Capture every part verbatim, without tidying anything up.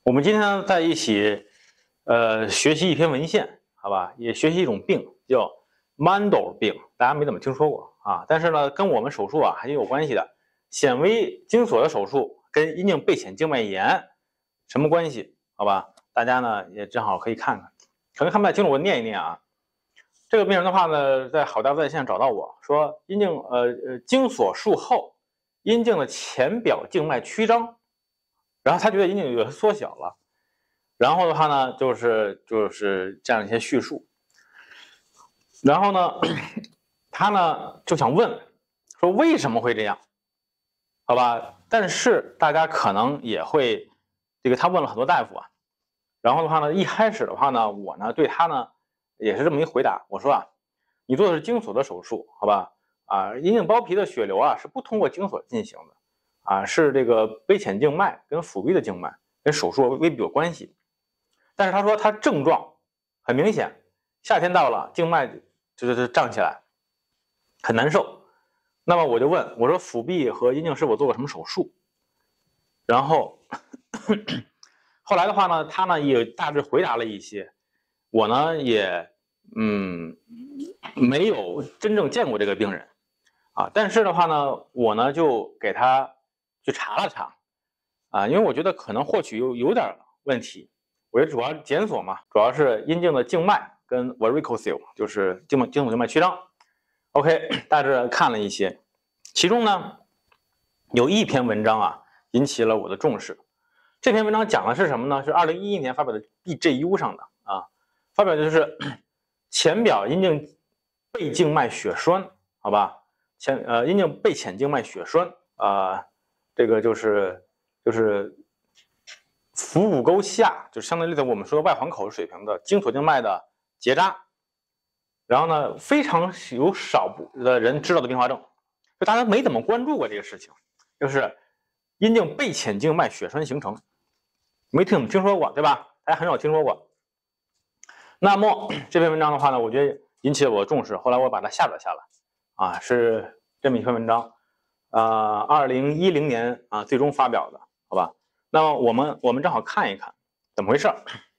我们今天呢在一起，呃，学习一篇文献，好吧，也学习一种病叫 Penile 病，大家没怎么听说过啊，但是呢，跟我们手术啊还是有关系的。显微精索的手术跟阴茎背浅静脉炎什么关系？好吧，大家呢也正好可以看看，可能看不太清楚，我念一念啊。这个病人的话呢，在好大在线找到我说，阴茎呃呃精索术后，阴茎的前表静脉曲张。然后他觉得阴茎有些缩小了，然后的话呢，就是就是这样一些叙述。然后呢，他呢就想问说为什么会这样，好吧？但是大家可能也会，这个他问了很多大夫啊，然后的话呢，一开始的话呢，我呢对他呢也是这么一回答，我说啊，你做的是精索的手术，好吧？啊，阴茎包皮的血流啊是不通过精索进行的。啊，是这个背浅静脉跟腹壁的静脉跟手术未必有关系，但是他说他症状很明显，夏天到了静脉就是胀起来，很难受。那么我就问我说腹壁和阴茎是否做过什么手术？然后后来的话呢，他呢也大致回答了一些，我呢也嗯没有真正见过这个病人啊，但是的话呢，我呢就给他。去查了查，啊，因为我觉得可能或许有有点问题，我觉得主要检索嘛，主要是阴茎的静脉跟 varicocele， 就是静脉精索静脉曲张。OK， 大致看了一些，其中呢有一篇文章啊引起了我的重视。这篇文章讲的是什么呢？是二零一一年发表的 B J U 上的啊，发表的就是前表阴茎背静脉血栓，好吧，前呃阴茎背浅静脉血栓啊。呃这个就是就是腹股沟下，就相当于在我们说的外环口水平的精索静脉的结扎，然后呢，非常有少部的人知道的并发症，就大家没怎么关注过这个事情，就是阴茎背浅静脉血栓形成，没听听说过对吧？大家很少听说过。那么这篇文章的话呢，我觉得引起了我的重视，后来我把它下载下来，啊，是这么一篇文章。呃，二零一零年啊，最终发表的，好吧？那么我们我们正好看一看怎么回事。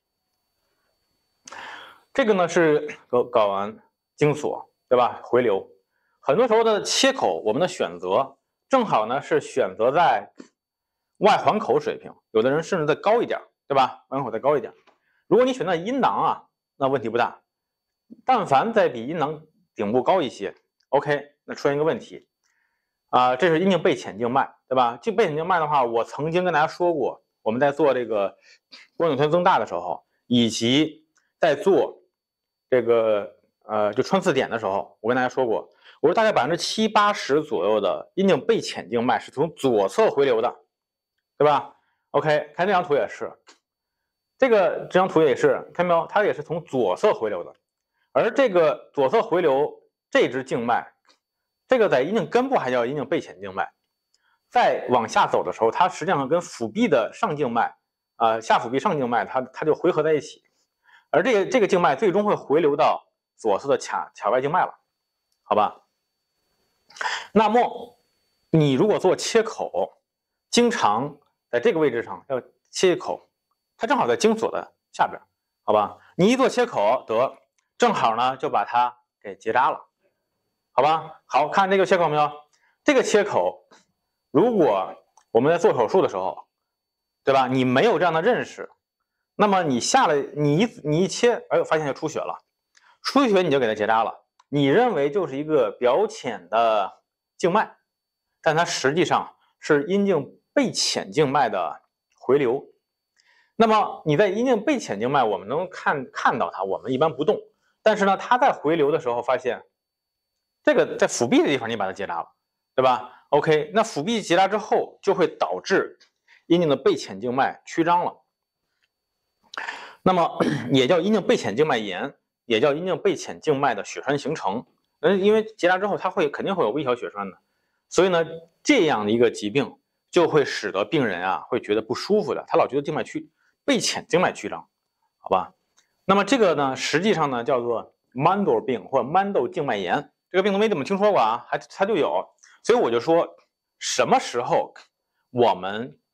这个呢是搞搞完精索，对吧？回流，很多时候的切口，我们的选择正好呢是选择在外环口水平，有的人甚至再高一点，对吧？外环口再高一点。如果你选择阴囊啊，那问题不大。但凡再比阴囊顶部高一些 ，OK， 那出现一个问题。啊、呃，这是阴茎背浅静脉，对吧？这背浅静脉的话，我曾经跟大家说过，我们在做这个光颈圈增大的时候，以及在做这个呃就穿刺点的时候，我跟大家说过，我说大概百分之七八十左右的阴茎背浅静脉是从左侧回流的，对吧 ？OK， 看这张图也是，这个这张图也是，看到没有？它也是从左侧回流的，而这个左侧回流这支静脉。这个在阴茎根部还叫阴茎背浅静脉，再往下走的时候，它实际上跟腹壁的上静脉，啊、呃、下腹壁上静脉，它它就汇合在一起，而这个这个静脉最终会回流到左侧的髂髂外静脉了，好吧？那么你如果做切口，经常在这个位置上要切一口，它正好在精索的下边，好吧？你一做切口得正好呢就把它给结扎了。好吧，好看这个切口没有？这个切口，如果我们在做手术的时候，对吧？你没有这样的认识，那么你下了你一你一切，哎呦，发现就出血了，出血你就给它结扎了。你认为就是一个表浅的静脉，但它实际上是阴茎背浅静脉的回流。那么你在阴茎背浅静脉，我们能看看到它，我们一般不动，但是呢，它在回流的时候发现。这个在腹壁的地方你把它结扎了，对吧 ？OK， 那腹壁结扎之后就会导致阴茎的背浅静脉曲张了，那么也叫阴茎背浅静脉炎，也叫阴茎背浅静脉的血栓形成。嗯，因为结扎之后它会肯定会有微小血栓的，所以呢，这样的一个疾病就会使得病人啊会觉得不舒服的，他老觉得静脉曲背浅静脉曲张，好吧？那么这个呢，实际上呢叫做 Penile 病或者 Penile 静脉炎。这个病都没怎么听说过啊，还它就有，所以我就说，什么时候我们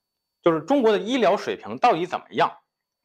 就是中国的医疗水平到底怎么样。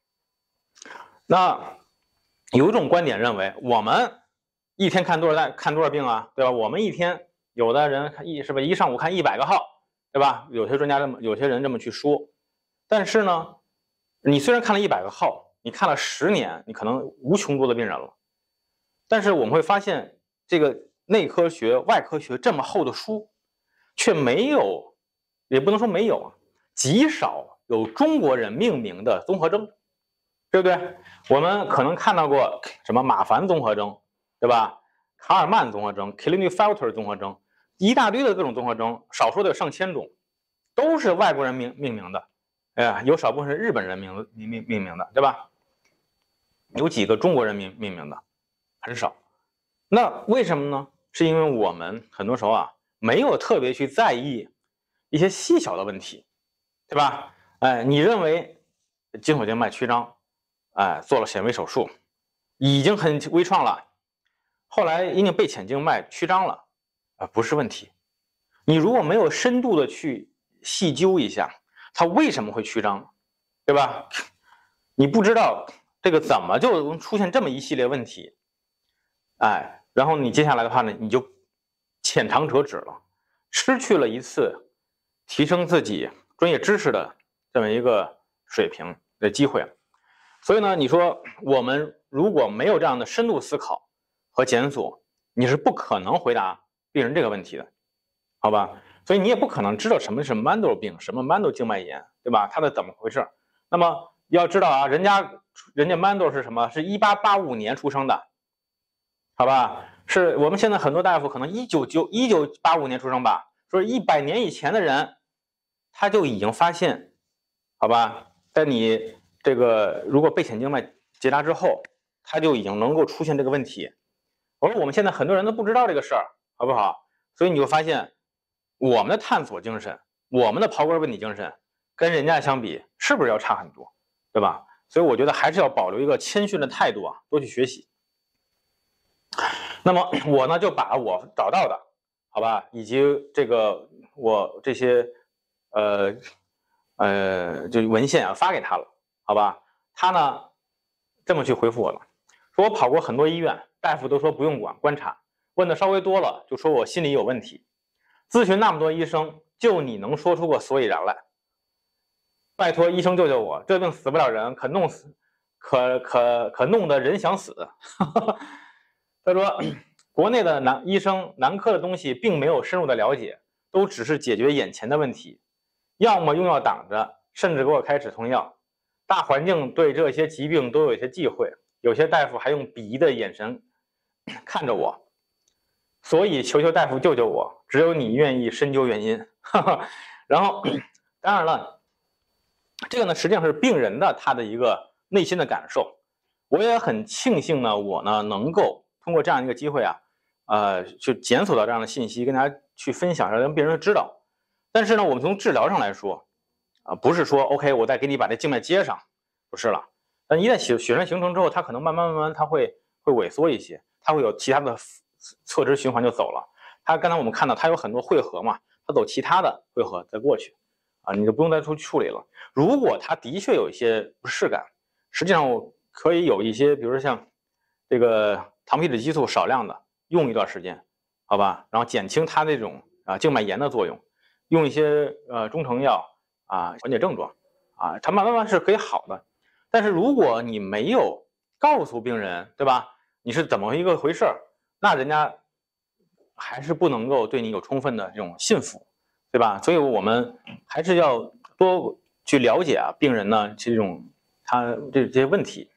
那有一种观点认为，我们一天看多少代看多少病啊，对吧？我们一天有的人看一是吧，一上午看一百个号，对吧？有些专家这么，有些人这么去说。但是呢，你虽然看了一百个号，你看了十年，你可能无穷多的病人了。但是我们会发现，这个内科学、外科学这么厚的书，却没有，也不能说没有啊，极少有中国人命名的综合征，对不对？我们可能看到过什么马凡综合征，对吧？卡尔曼综合征、Klinefelter 综合征，一大堆的各种综合征，少说的有上千种，都是外国人命命名的，哎呀，有少部分是日本人命命命命名的，对吧？有几个中国人命命名的，很少。那为什么呢？是因为我们很多时候啊，没有特别去在意一些细小的问题，对吧？哎，你认为筋索静脉曲张，哎，做了显微手术，已经很微创了，后来阴茎背浅静脉曲张了，啊、呃，不是问题。你如果没有深度的去细究一下，它为什么会曲张，对吧？你不知道这个怎么就出现这么一系列问题，哎，然后你接下来的话呢，你就浅尝辄止了，失去了一次提升自己专业知识的这么一个水平的机会。所以呢，你说我们如果没有这样的深度思考和检索，你是不可能回答病人这个问题的，好吧？所以你也不可能知道什么是 Penile 病，什么 Penile 静脉炎，对吧？它的怎么回事？那么要知道啊，人家人家 Penile 是什么？是一八八五年出生的，好吧？是我们现在很多大夫可能一九八五年出生吧，说一百年以前的人，他就已经发现，好吧？在你这个如果背浅静脉结扎之后，他就已经能够出现这个问题。而我们现在很多人都不知道这个事儿，好不好？所以你就发现，我们的探索精神，我们的刨根问底精神，跟人家相比，是不是要差很多，对吧？所以我觉得还是要保留一个谦逊的态度啊，多去学习。那么我呢，就把我找到的，好吧，以及这个我这些呃呃就文献啊发给他了，好吧？他呢这么去回复我了，说我跑过很多医院，大夫都说不用管观察，问的稍微多了就说我心理有问题，咨询那么多医生，就你能说出个所以然来？拜托医生救救我，这病死不了人，可弄死，可可可弄得人想死。他说，国内的男医生男科的东西并没有深入的了解，都只是解决眼前的问题，要么用药挡着，甚至给我开止痛药。大环境对这些疾病都有一些忌讳，有些大夫还用鄙夷的眼神看着我，所以求求大夫救救我，只有你愿意深究原因。然后，当然了，这个呢实际上是病人的他的一个内心的感受。我也很庆幸呢，我呢能够通过这样一个机会啊，呃，去检索到这样的信息，跟大家去分享，让病人知道。但是呢，我们从治疗上来说，啊、呃，不是说 OK， 我再给你把这静脉接上，不是了。但一旦血血栓形成之后，它可能慢慢慢慢它会会萎缩一些，它会有其他的侧支循环就走了。它刚才我们看到它有很多汇合嘛，它走其他的汇合再过去，啊，你就不用再去处理了。如果它的确有一些不适感，实际上我可以有一些，比如说像这个糖皮质激素少量的用一段时间，好吧，然后减轻它这种啊静脉炎的作用，用一些呃中成药啊缓解症状啊，它慢慢慢是可以好的。但是如果你没有告诉病人，对吧，你是怎么一个回事，那人家还是不能够对你有充分的这种信服，对吧？所以我们还是要多去了解啊病人呢这种他这这些问题。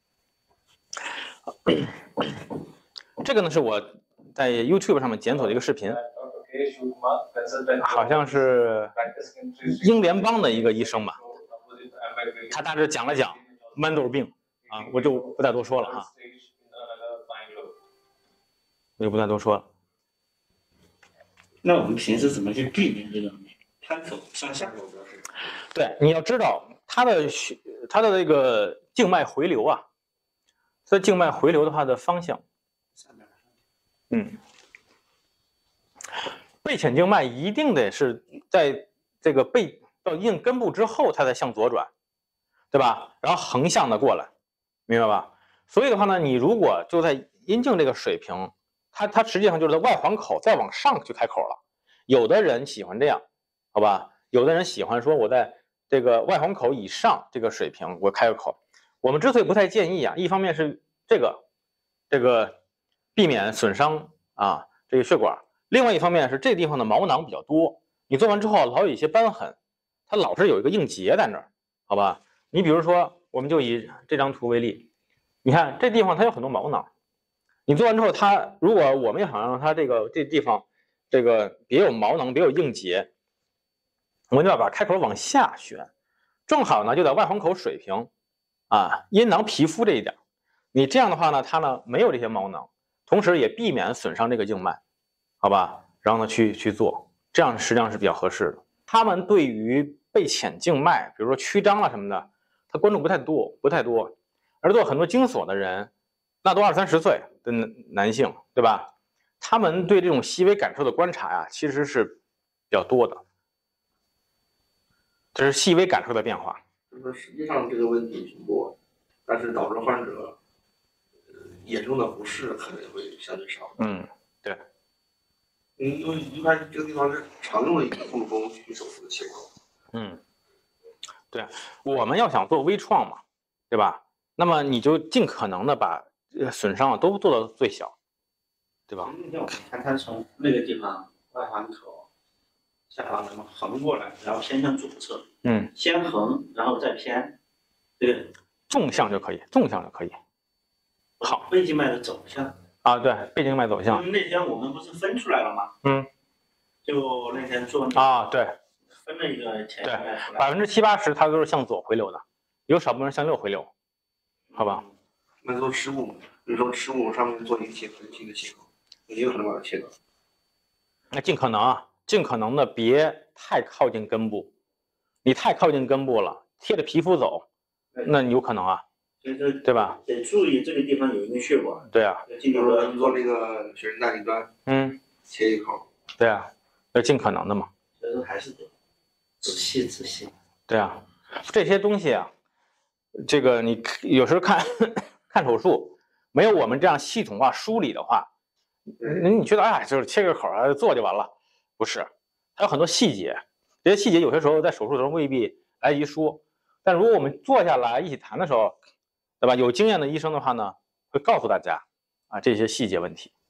这个呢是我在 YouTube 上面检索的一个视频，好像是英联邦的一个医生吧，他大致讲了讲豌豆病啊，我就不再多说了哈，我就不再多说了。 那我们平时怎么去避免这种摊手上下？ 对，你要知道它的它的这个静脉回流啊，这静脉回流的话的方向，嗯，背浅静脉一定得是在这个背到阴茎根部之后，它才向左转，对吧？然后横向的过来，明白吧？所以的话呢，你如果就在阴茎这个水平，它它实际上就是在外环口再往上去开口了。有的人喜欢这样，好吧？有的人喜欢说我在这个外环口以上这个水平我开个口。我们之所以不太建议啊，一方面是这个这个避免损伤啊这个血管，另外一方面是这地方的毛囊比较多，你做完之后老有一些瘢痕，它老是有一个硬结在那儿，好吧？你比如说，我们就以这张图为例，你看这地方它有很多毛囊，你做完之后，它如果我们想让它这个这地方这个别有毛囊，别有硬结，我们就要把开口往下旋，正好呢就在外环口水平啊阴囊皮肤这一点。你这样的话呢，它呢没有这些毛囊，同时也避免损伤这个静脉，好吧？然后呢去去做，这样实际上是比较合适的。他们对于背浅静脉，比如说曲张啊什么的，他关注不太多，不太多。而做很多精索的人，那都二三十岁的男性，对吧？他们对这种细微感受的观察呀，其实是比较多的。这是细微感受的变化。 就是实际上这个问题挺多，但是导致患者呃严重的不适可能会相对少。 嗯，对。 嗯，因为一般这个地方是常用的一个部分去手术的切口。 嗯，对，我们要想做微创嘛，对吧？那么你就尽可能的把损伤都做到最小，对吧？ 那我们看它从那个地方外环口下方咱们横过来，然后偏向左侧， 嗯， 先横然后再偏，对， 纵向就可以，纵向就可以。好， 背静脉的走向啊，对，背静脉走向。 那天我们不是分出来了吗？ 嗯， 就那天做啊，对， 分了一个前静脉出来， 百分之七八十它都是向左回流的，有少部分向右回流，好吧？ 那做耻骨，比如说耻骨上面做一个切口，一个切口，也有可能把它切掉。 那尽可能啊，尽可能的别太靠近根部，你太靠近根部了，贴着皮肤走，那你有可能啊，对吧？ 得注意这个地方有一根血管。 对啊， 比如说做这个血韧大底端， 嗯， 切一口。对啊，要尽可能的嘛。 所以说还是得仔细仔细。对啊，这些东西啊，这个你有时候看看手术，没有我们这样系统化梳理的话，你你觉得哎，就是切个口啊，做就完了，不是，还有很多细节，这些细节有些时候在手术的时候未必来得及说，但如果我们坐下来一起谈的时候，对吧？有经验的医生的话呢，会告诉大家啊这些细节问题。